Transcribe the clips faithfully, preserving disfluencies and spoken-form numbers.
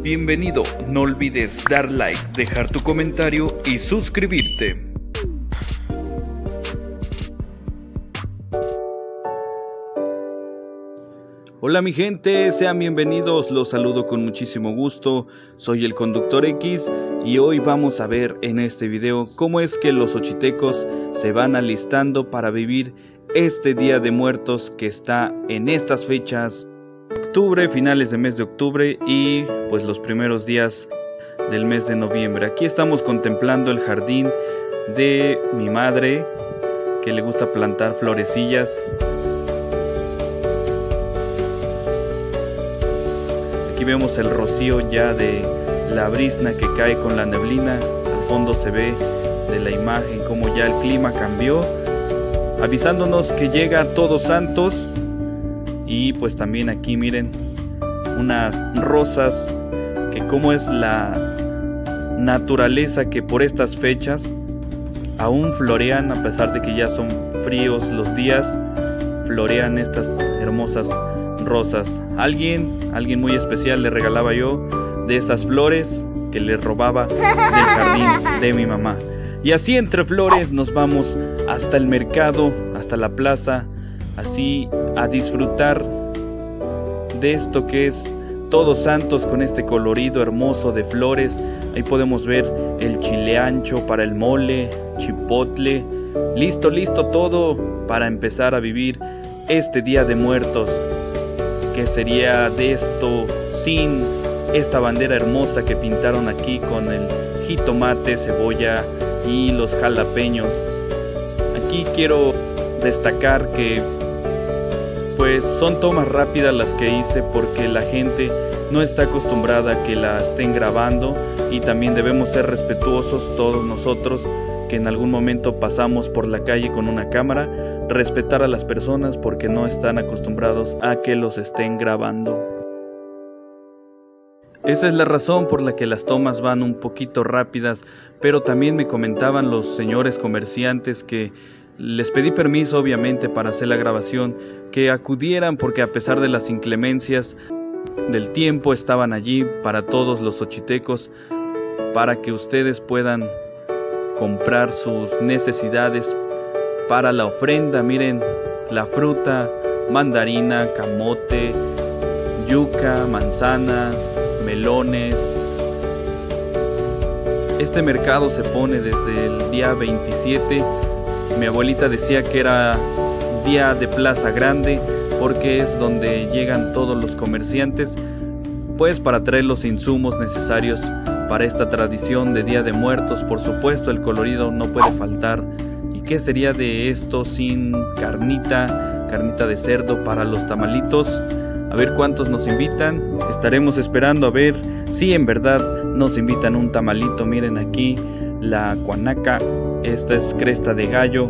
Bienvenido, no olvides dar like, dejar tu comentario y suscribirte. Hola mi gente, sean bienvenidos, los saludo con muchísimo gusto, soy el Conductor X y hoy vamos a ver en este video cómo es que los xochitecos se van alistando para vivir este Día de Muertos que está en estas fechas, octubre, finales de mes de octubre y pues los primeros días del mes de noviembre. Aquí estamos contemplando el jardín de mi madre que le gusta plantar florecillas. Aquí vemos el rocío ya de la brizna que cae con la neblina. Al fondo se ve de la imagen como ya el clima cambió, avisándonos que llega Todos Santos. Y pues también aquí miren unas rosas, que como es la naturaleza que por estas fechas aún florean, a pesar de que ya son fríos los días, florean estas hermosas rosas. Alguien, alguien muy especial le regalaba yo de esas flores que le robaba del jardín de mi mamá. Y así entre flores nos vamos hasta el mercado, hasta la plaza, así a disfrutar de esto que es Todos Santos con este colorido hermoso de flores. Ahí podemos ver el chile ancho para el mole, chipotle, listo, listo todo para empezar a vivir este Día de Muertos. ¿Qué sería de esto sin esta bandera hermosa que pintaron aquí con el jitomate, cebolla y los jalapeños? Aquí quiero destacar que pues son tomas rápidas las que hice porque la gente no está acostumbrada a que la estén grabando, y también debemos ser respetuosos todos nosotros que en algún momento pasamos por la calle con una cámara, respetar a las personas porque no están acostumbrados a que los estén grabando. Esa es la razón por la que las tomas van un poquito rápidas, pero también me comentaban los señores comerciantes que les pedí permiso obviamente para hacer la grabación, que acudieran porque a pesar de las inclemencias del tiempo estaban allí para todos los xochitecos, para que ustedes puedan comprar sus necesidades para la ofrenda. Miren la fruta, mandarina, camote, yuca, manzanas, melones. Este mercado se pone desde el día veintisiete. Mi abuelita decía que era día de plaza grande porque es donde llegan todos los comerciantes, pues para traer los insumos necesarios para esta tradición de Día de Muertos. Por supuesto, el colorido no puede faltar. ¿Y qué sería de esto sin carnita, carnita de cerdo para los tamalitos? A ver cuántos nos invitan. Estaremos esperando a ver si en verdad nos invitan un tamalito. Miren aquí la guanaca, esta es cresta de gallo.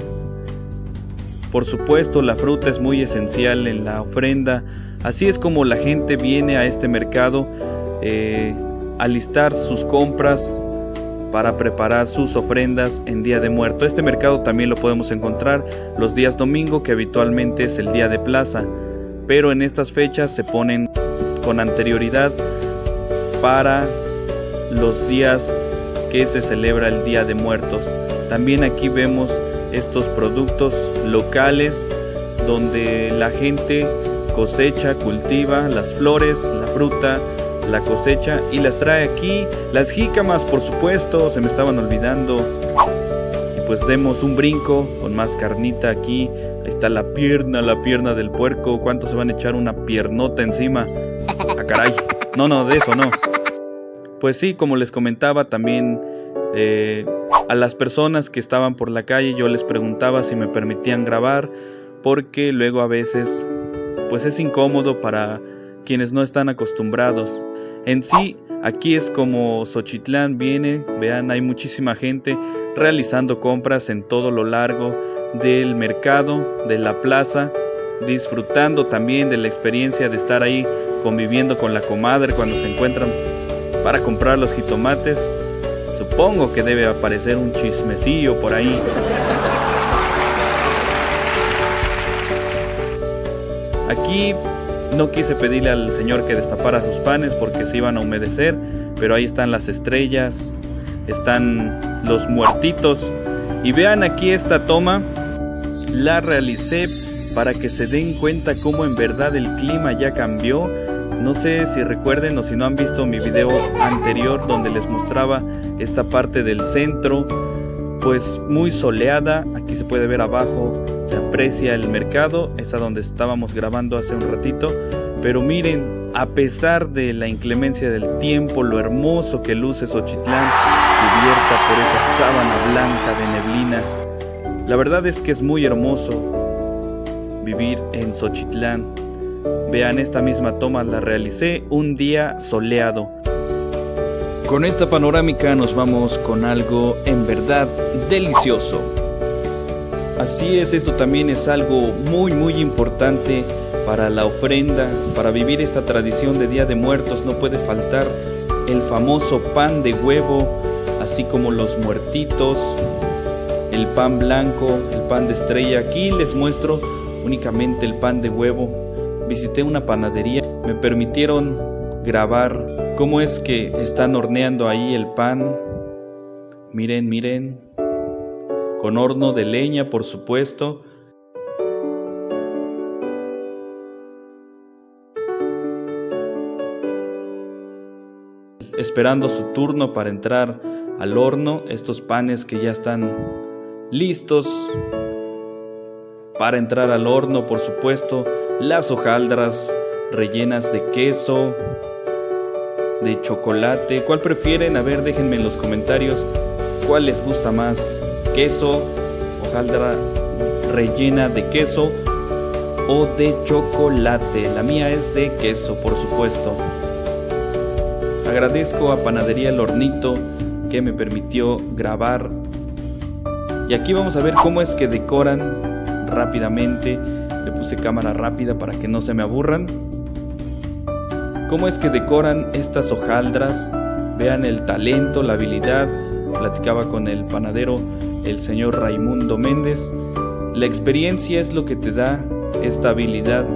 Por supuesto, la fruta es muy esencial en la ofrenda. Así es como la gente viene a este mercado eh, a listar sus compras para preparar sus ofrendas en Día de Muerto. Este mercado también lo podemos encontrar los días domingo, que habitualmente es el día de plaza, pero en estas fechas se ponen con anterioridad para los días que se celebra el Día de Muertos. También aquí vemos estos productos locales donde la gente cosecha, cultiva las flores, la fruta, la cosecha y las trae aquí. Las jícamas, por supuesto, se me estaban olvidando. Y pues demos un brinco con más carnita aquí. Ahí está la pierna, la pierna del puerco. ¿Cuántos se van a echar una piernota encima? ¡Ah, caray! No, no, de eso no. Pues sí, como les comentaba también, eh, a las personas que estaban por la calle yo les preguntaba si me permitían grabar, porque luego a veces pues es incómodo para quienes no están acostumbrados. En sí, aquí es como Xochitlán viene, vean, hay muchísima gente realizando compras en todo lo largo del mercado, de la plaza, disfrutando también de la experiencia de estar ahí conviviendo con la comadre cuando se encuentran para comprar los jitomates. Supongo que debe aparecer un chismecillo por ahí. Aquí No quise pedirle al Señor que destapara sus panes porque se iban a humedecer, pero ahí están las estrellas, están los muertitos. Y vean aquí esta toma, la realicé para que se den cuenta cómo en verdad el clima ya cambió. No sé si recuerden o si no han visto mi video anterior donde les mostraba esta parte del centro, pues muy soleada. Aquí se puede ver abajo, se aprecia el mercado, es a donde estábamos grabando hace un ratito. Pero miren, a pesar de la inclemencia del tiempo, lo hermoso que luce Xochitlán, cubierta por esa sábana blanca de neblina. La verdad es que es muy hermoso vivir en Xochitlán. Vean, esta misma toma la realicé un día soleado. Con esta panorámica nos vamos con algo en verdad delicioso. Así es, esto también es algo muy muy importante para la ofrenda. Para vivir esta tradición de Día de Muertos no puede faltar el famoso pan de huevo, así como los muertitos, el pan blanco, el pan de estrella. Aquí les muestro únicamente el pan de huevo. Visité una panadería, me permitieron grabar cómo es que están horneando ahí el pan. Miren, miren, con horno de leña, por supuesto. Esperando su turno para entrar al horno, estos panes que ya están listos para entrar al horno, por supuesto, las hojaldras rellenas de queso, de chocolate. ¿Cuál prefieren? A ver, déjenme en los comentarios cuál les gusta más, queso, hojaldra rellena de queso o de chocolate. La mía es de queso, por supuesto. Agradezco a Panadería El Hornito que me permitió grabar. Y aquí vamos a ver cómo es que decoran rápidamente. Le puse cámara rápida para que no se me aburran. Cómo es que decoran estas hojaldras. Vean el talento, la habilidad. Platicaba con el panadero, el señor Raimundo Méndez. La experiencia es lo que te da esta habilidad.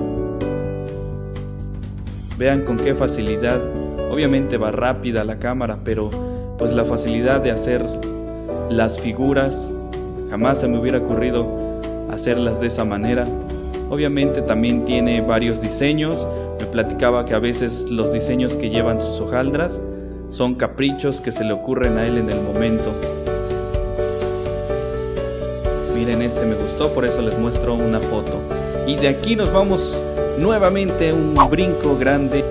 Vean con qué facilidad. Obviamente va rápida la cámara, pero pues la facilidad de hacer las figuras, jamás se me hubiera ocurrido hacerlas de esa manera. Obviamente también tiene varios diseños. Me platicaba que a veces los diseños que llevan sus hojaldras son caprichos que se le ocurren a él en el momento. Miren, este me gustó, por eso les muestro una foto. Y de aquí nos vamos nuevamente un brinco grande.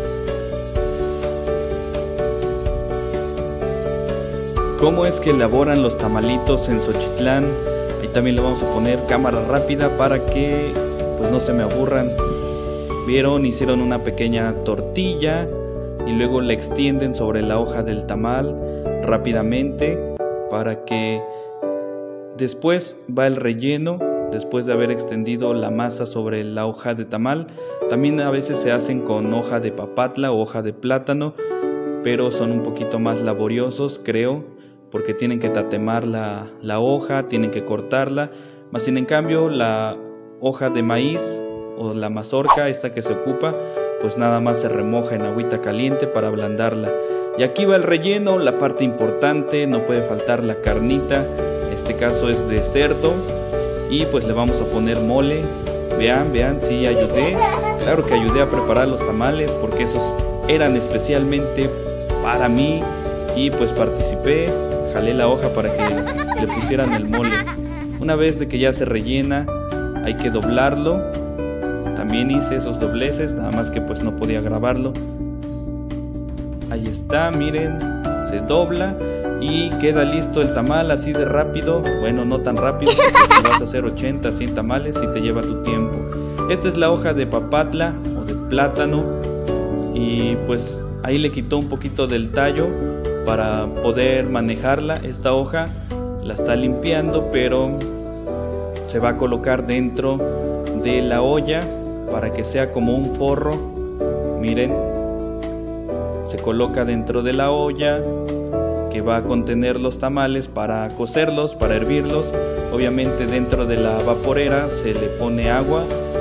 ¿Cómo es que elaboran los tamalitos en Xochitlán? Ahí también le vamos a poner cámara rápida para que pues no se me aburran. Vieron, hicieron una pequeña tortilla y luego la extienden sobre la hoja del tamal rápidamente para que después va el relleno. Después de haber extendido la masa sobre la hoja de tamal, también a veces se hacen con hoja de papatla o hoja de plátano, pero son un poquito más laboriosos, creo, porque tienen que tatemar la, la hoja, tienen que cortarla. Más sin en cambio la hoja de maíz o la mazorca, esta que se ocupa, pues nada más se remoja en agüita caliente para ablandarla. Y aquí va el relleno, la parte importante, no puede faltar la carnita. En este caso es de cerdo y pues le vamos a poner mole. Vean, vean, sí ayudé, claro que ayudé a preparar los tamales porque esos eran especialmente para mí y pues participé, jalé la hoja para que le pusieran el mole. Una vez de que ya se rellena, hay que doblarlo. También hice esos dobleces, nada más que pues no podía grabarlo. Ahí está, miren, se dobla y queda listo el tamal así de rápido. Bueno, no tan rápido porque si vas a hacer ochenta, cien tamales sí te lleva tu tiempo. Esta es la hoja de papatla o de plátano y pues ahí le quitó un poquito del tallo para poder manejarla. Esta hoja la está limpiando, pero se va a colocar dentro de la olla para que sea como un forro. Miren, se coloca dentro de la olla que va a contener los tamales para cocerlos, para hervirlos. Obviamente dentro de la vaporera se le pone agua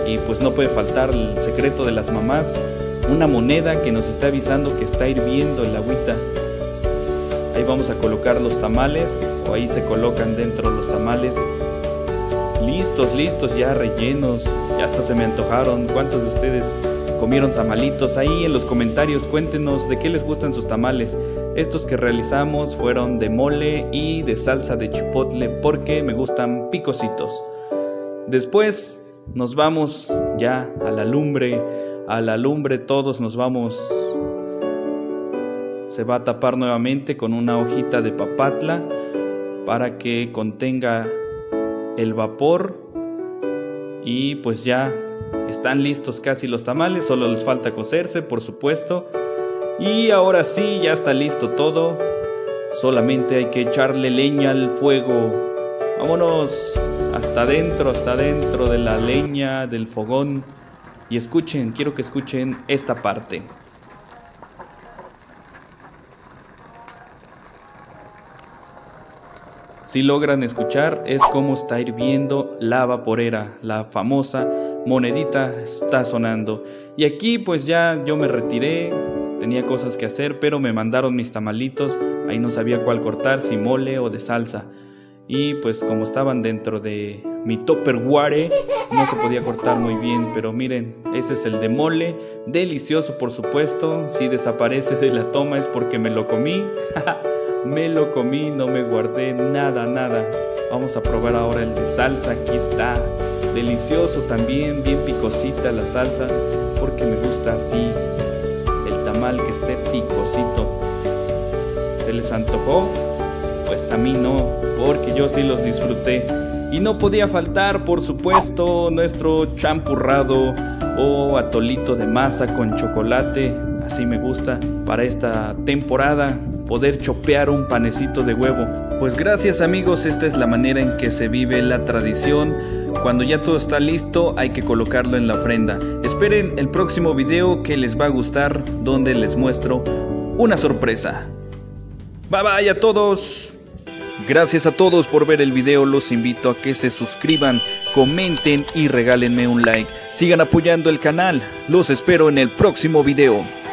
Y pues no puede faltar el secreto de las mamás, una moneda que nos está avisando que está hirviendo el agüita. Ahí vamos a colocar los tamales, o ahí se colocan dentro los tamales. Listos, listos, ya rellenos, ya hasta se me antojaron. ¿Cuántos de ustedes comieron tamalitos? Ahí en los comentarios cuéntenos de qué les gustan sus tamales. Estos que realizamos fueron de mole y de salsa de chipotle porque me gustan picositos. Después nos vamos ya a la lumbre, a la lumbre todos nos vamos. Se va a tapar nuevamente con una hojita de papatla para que contenga el vapor. Y pues ya están listos casi los tamales, solo les falta cocerse, por supuesto. Y ahora sí, ya está listo todo. Solamente hay que echarle leña al fuego. Vámonos hasta adentro, hasta adentro de la leña, del fogón. Y escuchen, quiero que escuchen esta parte. Si logran escuchar, es como está hirviendo la vaporera, la famosa monedita está sonando. Y aquí pues ya yo me retiré, tenía cosas que hacer, pero me mandaron mis tamalitos, ahí no sabía cuál cortar, si mole o de salsa. Y pues como estaban dentro de mi Tupperware, no se podía cortar muy bien, pero miren, ese es el de mole, delicioso por supuesto. Si desaparece de la toma es porque me lo comí. Me lo comí, no me guardé nada, nada. Vamos a probar ahora el de salsa, aquí está. Delicioso también, bien picosita la salsa, porque me gusta así, el tamal que esté picosito. ¿Se les antojó? Pues a mí no, porque yo sí los disfruté. Y no podía faltar, por supuesto, nuestro champurrado o atolito de masa con chocolate. Así me gusta para esta temporada, poder chopear un panecito de huevo. Pues gracias amigos, esta es la manera en que se vive la tradición. Cuando ya todo está listo hay que colocarlo en la ofrenda. Esperen el próximo video que les va a gustar, donde les muestro una sorpresa. Bye bye a todos. Gracias a todos por ver el video, los invito a que se suscriban, comenten y regálenme un like. Sigan apoyando el canal, los espero en el próximo video.